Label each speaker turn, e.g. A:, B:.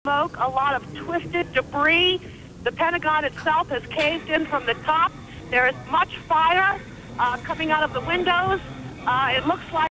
A: smoke, a lot of twisted debris. The Pentagon itself has caved in from the top. There is much fire coming out of the windows. It looks like